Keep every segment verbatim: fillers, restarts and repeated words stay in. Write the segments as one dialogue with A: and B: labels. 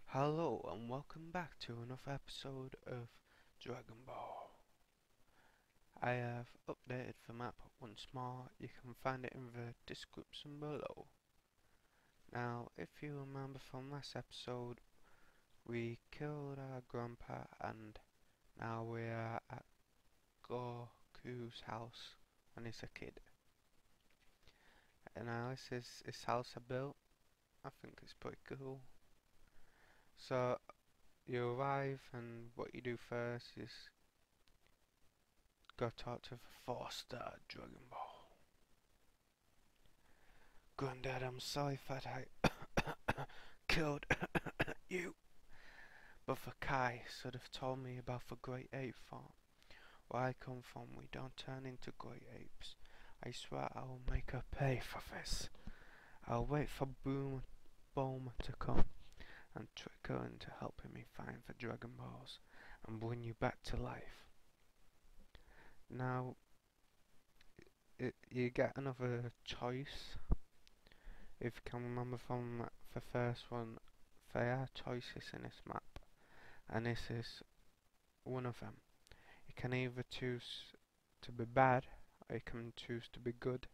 A: Hello and welcome back to another episode of Dragon Ball. I have updated the map once more. You can find it in the description below. Now, if you remember from last episode, we killed our grandpa and now we are at Goku's house when he's a kid. And now this is his house I built. I think it's pretty cool. So, you arrive and what you do first is go talk to the four-star Dragon Ball. Granddad, I'm sorry that I killed you, but the Kai should have told me about the Great Ape Farm. Where I come from, we don't turn into great apes. I swear I will make her pay for this. I'll wait for Boom Bulma to come and trick her into helping me find the Dragon Balls and bring you back to life. Now, it, you get another choice. If you can remember from the first one, there are choices in this map, and this is one of them. You can either choose to be bad, or you can choose to be good,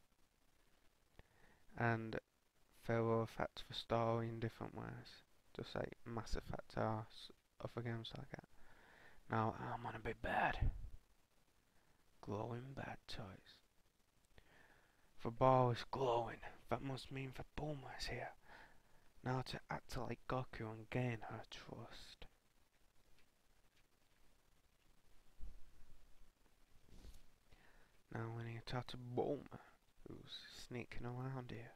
A: and they will affect the story in different ways, just like Mass Effect or other games like that. Now I'm gonna be bad. Glowing bad toys. The ball is glowing. That must mean that Bulma is here. Now to act like Goku and gain her trust. Now we need to talk to Bulma, who's sneaking around here.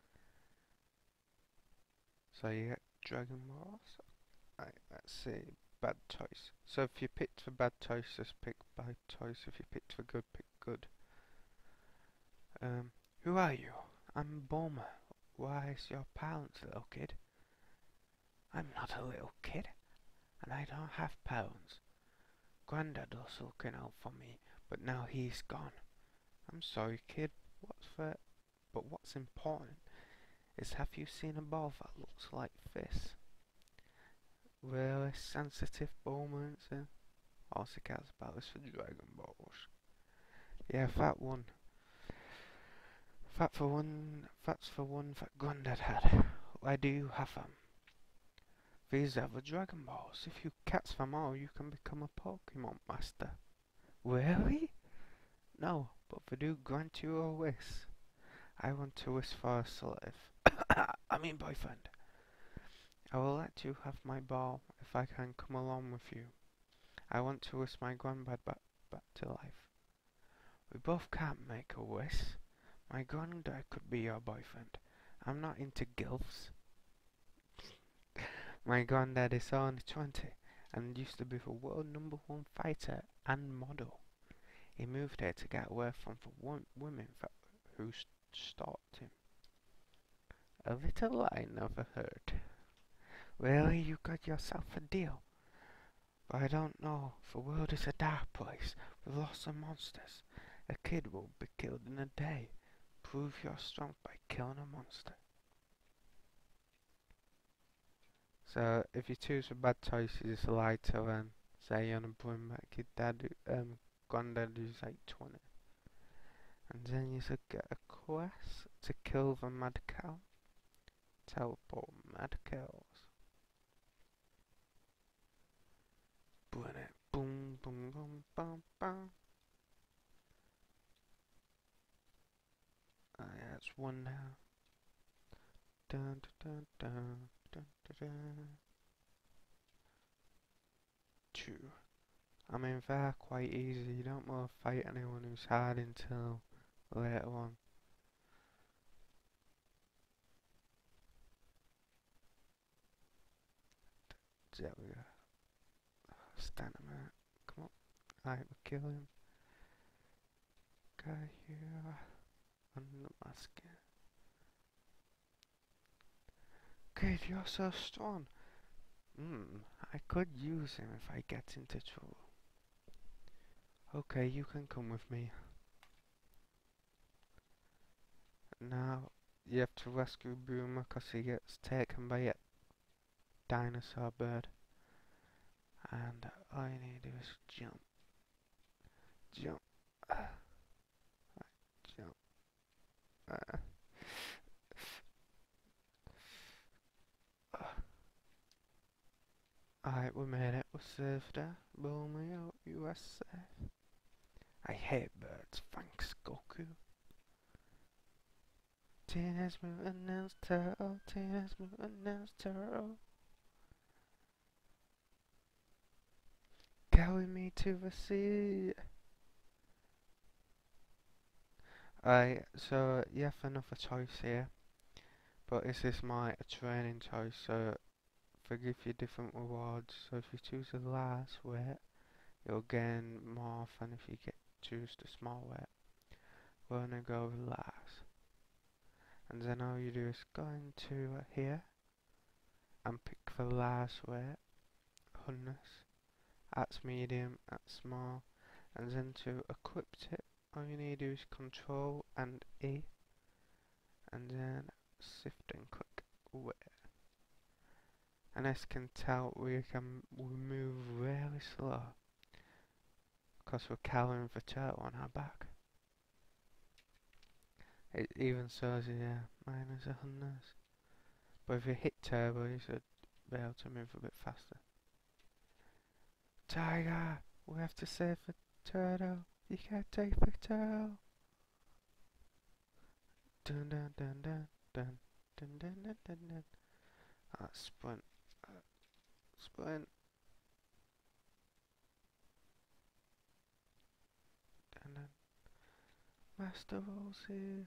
A: So you get Dragon Balls. Right, let's see. Bad toys. So if you picked the bad toys, just pick bad toys. If you picked the good, pick good. Um, who are you? I'm Bulma. Why is your parents, little kid? I'm not a little kid, and I don't have parents. Granddad was looking out for me, but now he's gone. I'm sorry, kid. What's that? But what's important is, have you seen a ball that looks like this? Really sensitive moments, and all she cares about is for Dragon Balls. Yeah, that one. That for one. That's the one that Granddad had. Why do you have them? These are the Dragon Balls. If you catch them all, you can become a Pokemon Master. Really? No, but they do grant you a wish. I want to wish for a slave. I mean boyfriend. I will let you have my ball if I can come along with you. I want to wish my granddad back, back to life. We both can't make a wish. My granddad could be your boyfriend. I'm not into gilfs. My granddad is only twenty and used to be the world number one fighter and model. He moved here to get away from the one women that, who stalked him. A little I never heard. Really, you got yourself a deal? But I don't know. The world is a dark place with lots of monsters. A kid will be killed in a day. Prove your strength by killing a monster. So if you choose a bad choice, you just lie to them. Say you want to bring back your dad, um, granddad who's like twenty. And then you should get a quest to kill the mad cow. Teleport mad cows. Boom, boom, boom, boom, boom, boom. Ah, yeah, that's one now. Dun, dun, dun, dun, dun, dun, dun. Two. I mean, they're quite easy. You don't want to fight anyone who's hard until later on. There we go. Stand a minute. Come on. Alright, we'll kill him. Guy here. On the mask. Kid, you're so strong. Hmm, I could use him if I get into trouble. Okay, you can come with me. Now, you have to rescue Boomer because he gets taken by it. dinosaur bird. And all you need to do is jump, jump, uh, jump. Uh, uh. Alright, we made it. We're safe there. Blow me out, U S A. I hate birds. Thanks, Goku. Teenage Mutant Ninja Turtle, Teenage Mutant Ninja Turtle. Carry me to the sea. Alright, so you have another choice here. But this is my training choice, so they give you different rewards. So if you choose the large weight, you'll gain more than if you get choose the small weight. We're gonna go with large. And then all you do is go into here and pick the large weight, hundreds. That's medium, that's small. And then to equip it, all you need to do is control and E. And then shift and click weight. And as you can tell, we can we move really slow because we're carrying the turtle on our back. It even shows you, yeah, minus a hundred. But if you hit turbo, you should be able to move a bit faster. Tiger, we have to save the turtle. You can't take the turtle. Dun dun dun dun dun dun dun dun dun dun. Ah, sprint. Uh, sprint. Dun dun. Master Rolls here.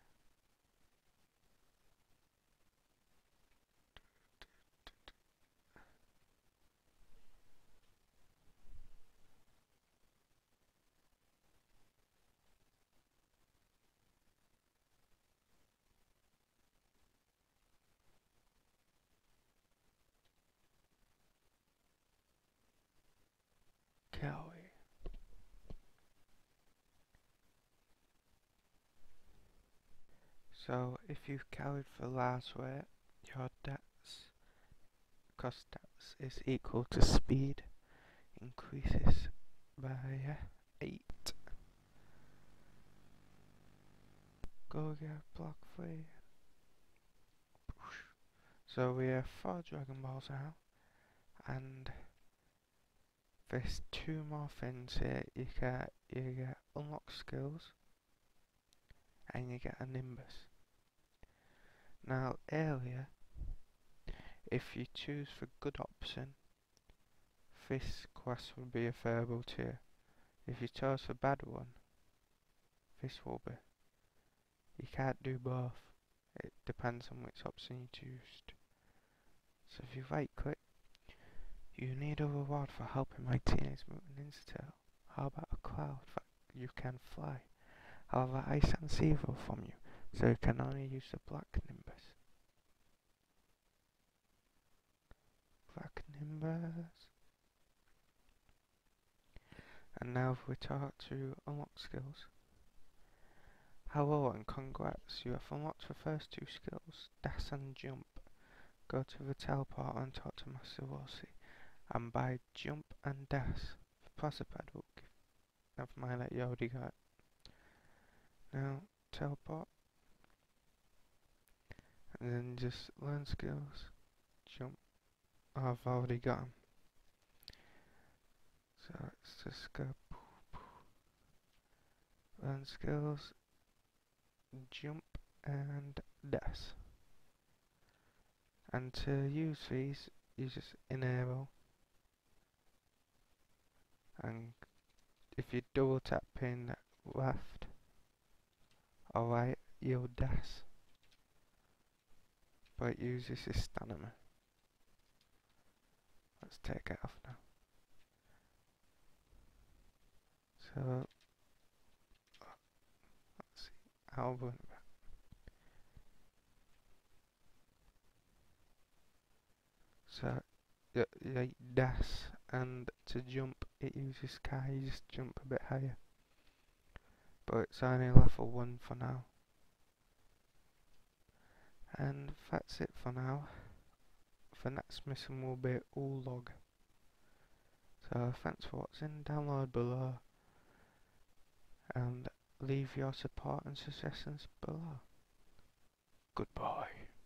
A: Kelly. So if you've carried for last weight, your dex, because dex is equal to speed, increases by uh, eight. Go get block three. So we have four Dragon Balls now, and there's two more things here. You get you get unlock skills, and you get a Nimbus. Now earlier, if you choose the good option, this quest will be available to you. If you chose the bad one, this will be. You can't do both. It depends on which option you choose. So if you right click, you need a reward for helping my Teenage Mutant Ninja Turtle. How about a cloud that you can fly? However, I sense evil from you, so you can only use the Black Nimbus. Black Nimbus. And now if we talk to unlock skills. Hello and congrats, you have unlocked the first two skills, Dash and Jump. Go to the teleport and talk to Master Rossi. And by Jump and Dash, the Prozaped will give. Never mind that you already got it. Now, teleport. And then just learn skills. Jump. Oh, I've already got them. So let's just go. Learn skills. Jump and Dash. And to use these, you just enable. And if you double tap in left or right, you'll dash. But it uses his stamina. Let's take it off now. So, let's see, how about that? So, you, you dash, and to jump, it uses sky, you just jump a bit higher. But it's only level one for now. And that's it for now. the next mission will be Ulog. So thanks for watching, download below, and leave your support and suggestions below. Goodbye.